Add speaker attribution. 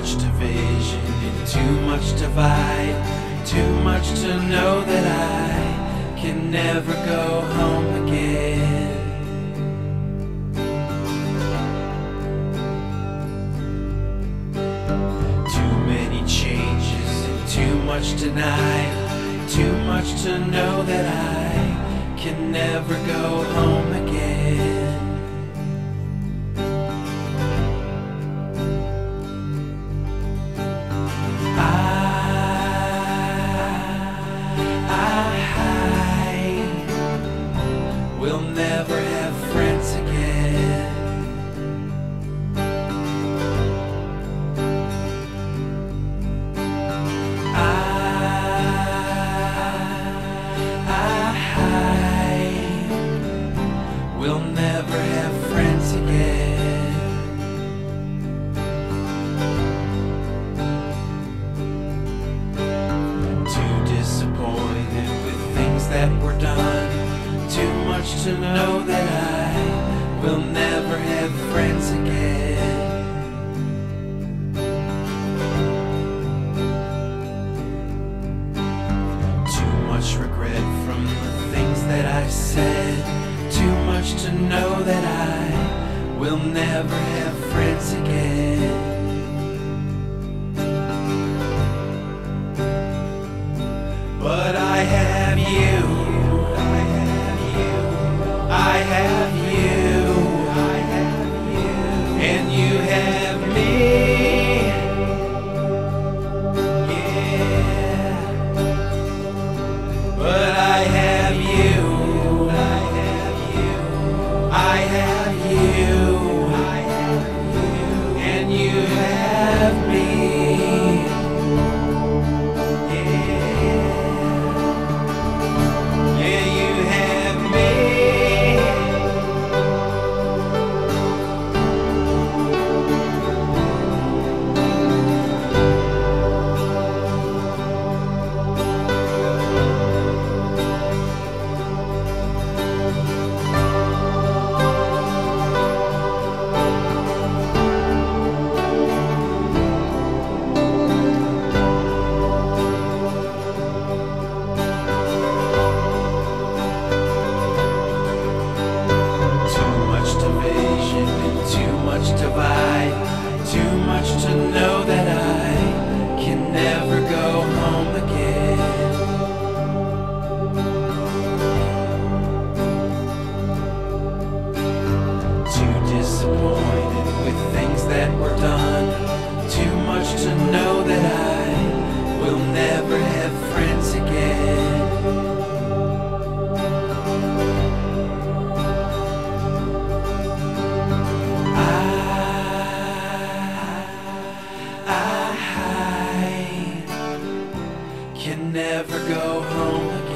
Speaker 1: much division and too much divide. Too much to know that I can never go home again. Too many changes and too much denied. Too much to know that I can never go home again. We'll never have friends again. We'll never have friends again. Too disappointed with things that were done. Too much to know that I will never have friends again. Too much regret from the things that I've said. Too much to know that I will never have friends again. But I have you. I have you, and you have me, yeah. But I have you, I have you, and you have me, yeah. Yeah, you have me. Divide. Too much to know that I can never go home again. Too disappointed with things that were done. Too much to know that I will never have friends again. Can never go home again.